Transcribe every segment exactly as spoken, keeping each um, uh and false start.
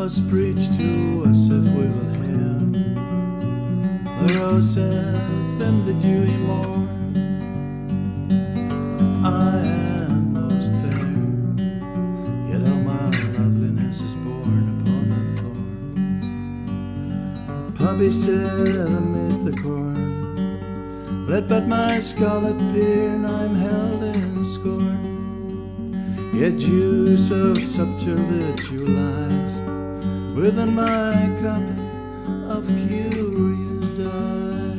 was preached to us if we will hear the rosette and the dewy morn. I am most fair, yet all my loveliness is born upon a thorn. Poppy said amid the corn, let but my scarlet peer, and I'm held in scorn. Yet juice of subtle virtue lies within my cup of curious dyes.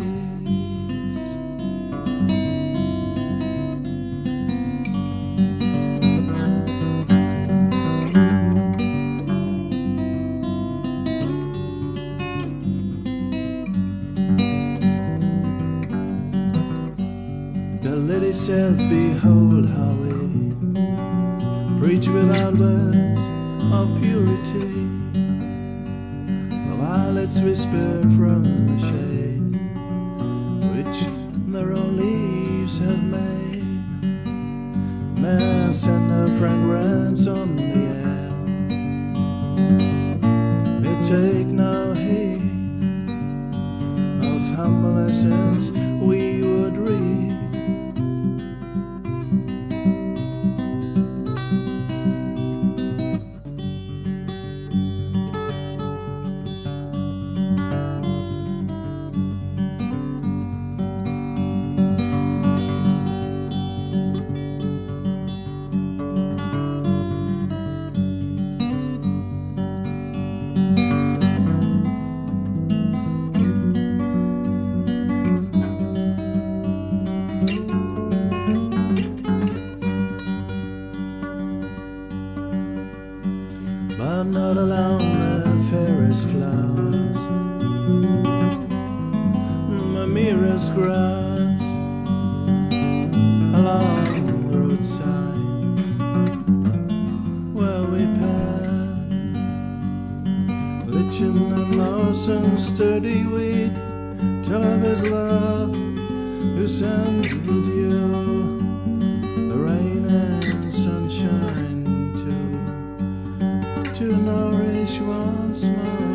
The lady saith, behold how we preach without words of purity. The violets whisper from the shade which their own leaves have made. Men send a fragrance on the air, they take no heed of humble lessons we would read. But not alone the fairest flowers, my merest grass along the roadside where we pass, lichen and moss and sturdy weed tell of his love who sends the dew, the rain and sunshine to nourish once more.